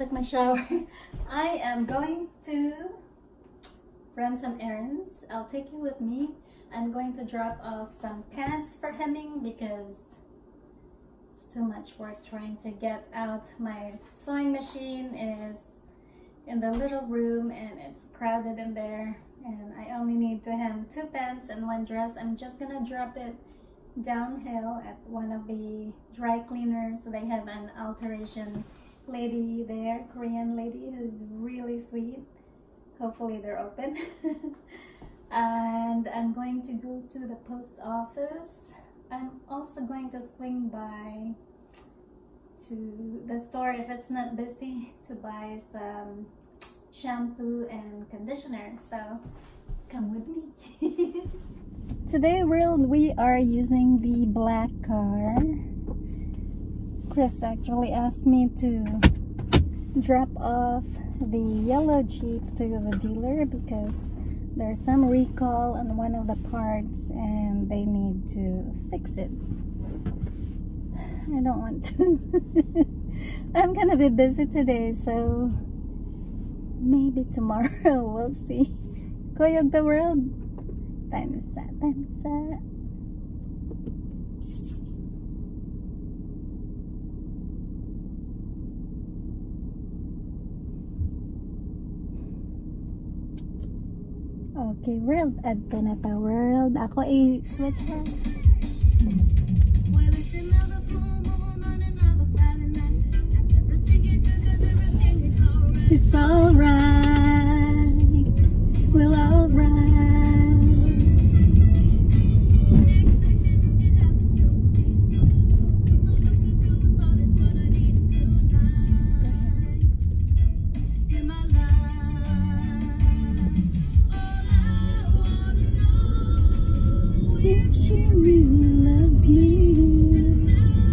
took my shower. I am going to run some errands. I'll take you with me. I'm going to drop off some pants for hemming because it's too much work trying to get out. My sewing machine is in the little room and it's crowded in there, and I only need to hem 2 pants and 1 dress. I'm just gonna drop it downhill at one of the dry cleaners. They have an alteration lady there, Korean lady who's really sweet. Hopefully they're open. And I'm going to go to the post office. I'm also going to swing by to the store if it's not busy to buy some shampoo and conditioner, so come with me. Today we are using the black car. Chris actually asked me to drop off the yellow Jeep to the dealer because there's some recall on one of the parts and they need to fix it. I don't want to. I'm gonna be busy today, so maybe tomorrow. We'll see. Koyog the world. Time is set. Time is set. Okay, world. Add ko na ta, world. Ako i-switch ha. It's alright. We'll alright. If she really loves me,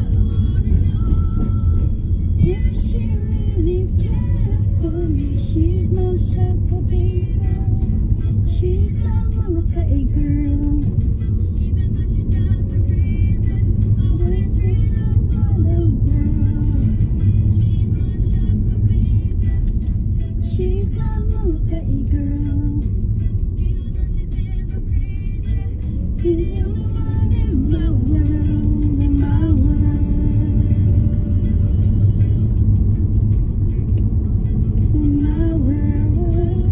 if she really cares for me, she's no shaka baby, she's my Molokai girl. Even though she drives me crazy, I wanna treat her for the world. She's my shaka baby, she's my Molokai girl. Even though she says I'm crazy, she's the only one in my world, in my world, in my world.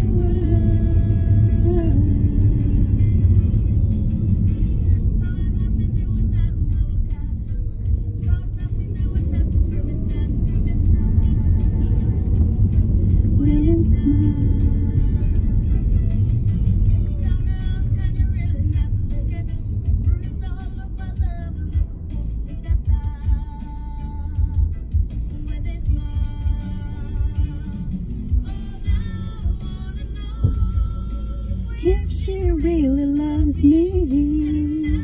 If she really loves me,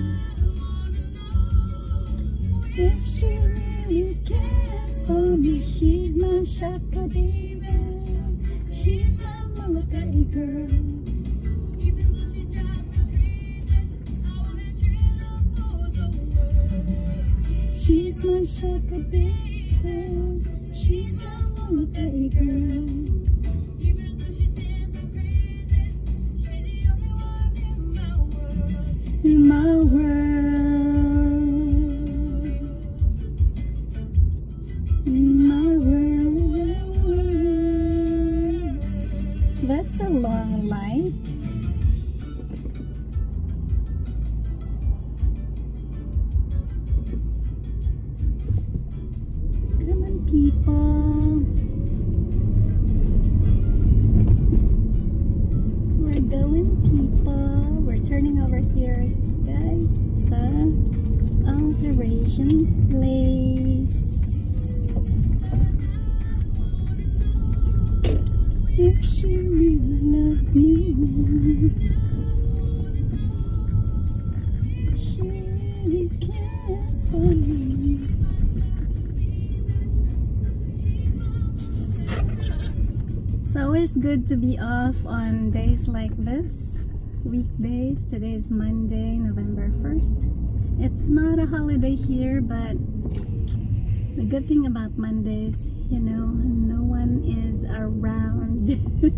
if she really cares for me, she's my shaka baby, she's my Molokai girl. Even though she drives me crazy, I wanna treat her for the world. She's my shaka baby, she's my Molokai girl. Even though she says I'm crazy, she's the only one in my world, in my world. That's a long light. Come on, people. We're going, people. We're turning over here, guys. Alterations place. If she really loves me, she really cares for me. It's always good to be off on days like this, weekdays. Today is Monday, November 1st. It's not a holiday here, but the good thing about Mondays you know, no one is around.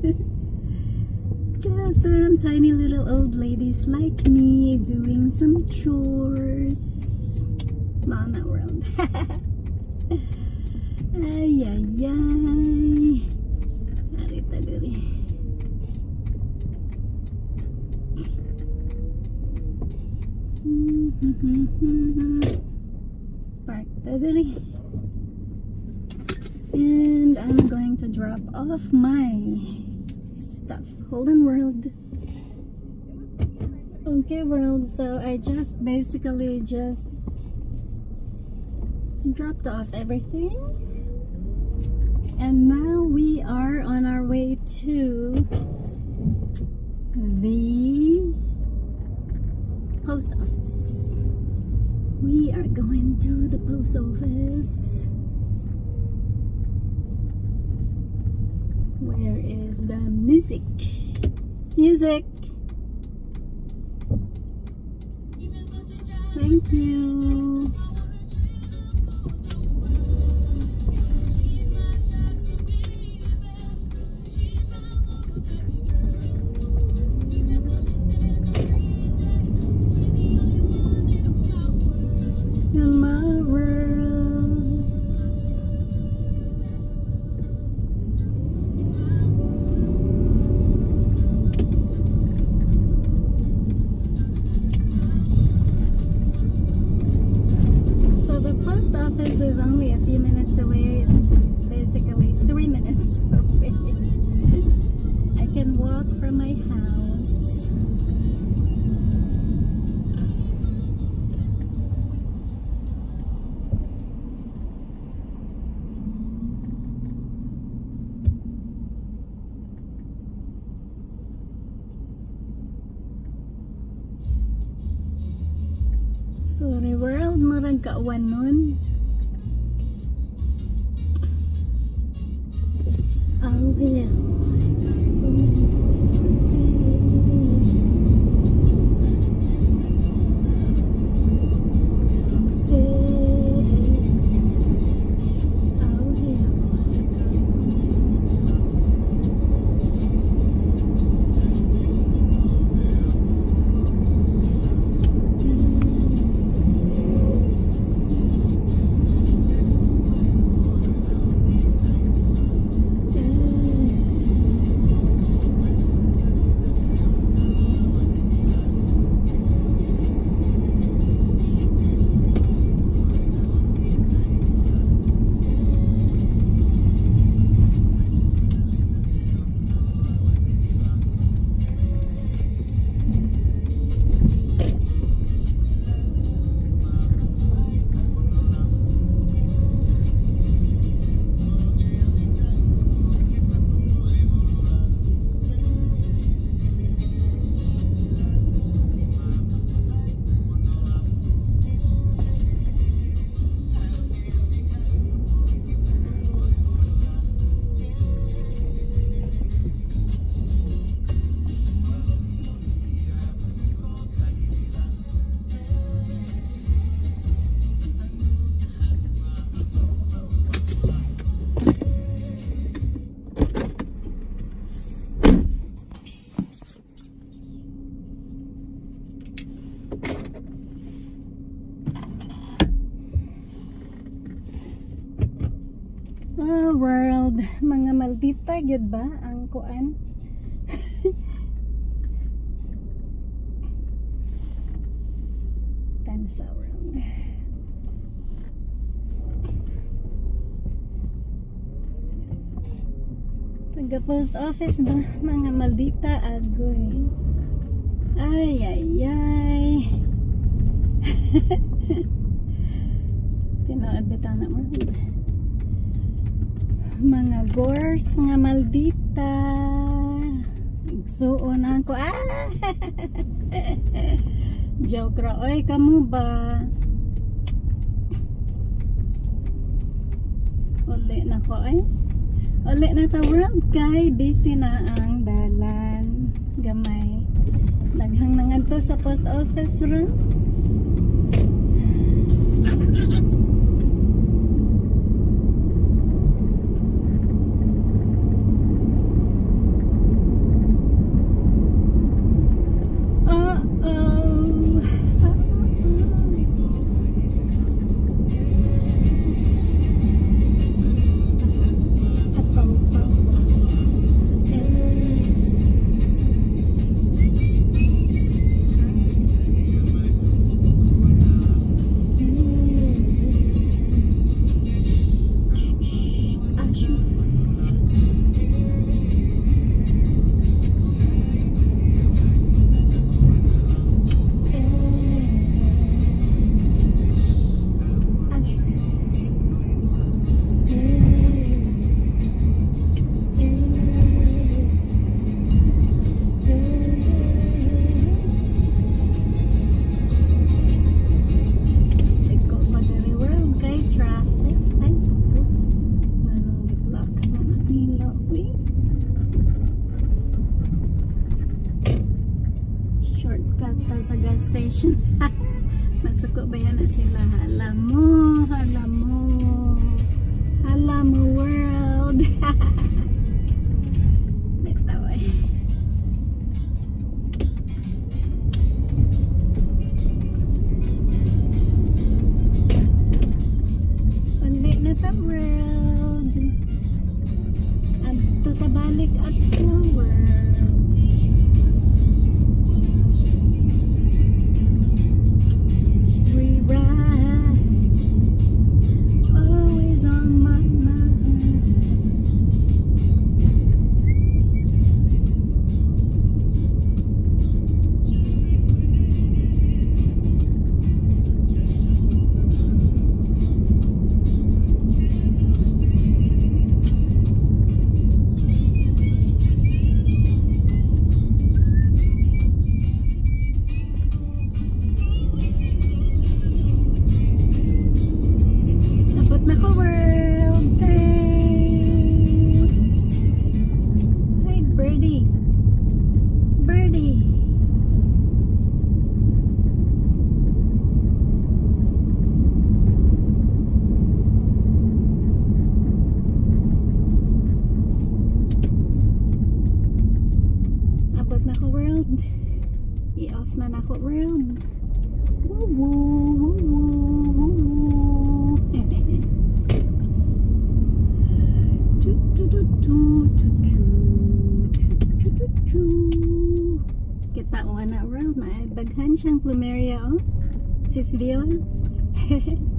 Just some tiny little old ladies like me doing some chores. Mana world. Ay, ay, ay. Arita diri. Park diri. And I'm going to drop off my stuff. Hold on, world. Okay, world. So I just basically just dropped off everything, and now we are on our way to the post office. We are going to the post office. Where is the music? Music! Thank you! In my world. So the post office is only a few minutes away. It's basically 3 minutes away. I can walk from my house. Sorry world, marang kaawan nun. Oh yeah. Oh world, mga maldita gyud ba ang kuan? Tansa world. Taga post office ba mga maldita agoy. Ay ay ay. Tinood bitaw na world. Mga gors nga maldita. Igsuon ako. Joke ra. Oy, kamu ba? Uli na ko ay. Uli na ta world kay. Busy na ang dalan. Gamay. Daghang nangadto sa post office ron. fish. Masuko ba yan na sila? Hala mo world. Metaway. Pandi na ta world. At tutabalik at the world. Sweet ride, always on my mind. Nako world, dang. Hi birdie, birdie. Abot na ko world, i-off na nako world. Woo woo woo woo woo woo. Kita o na world na daghan siyang plumeria oh. Sis Leon.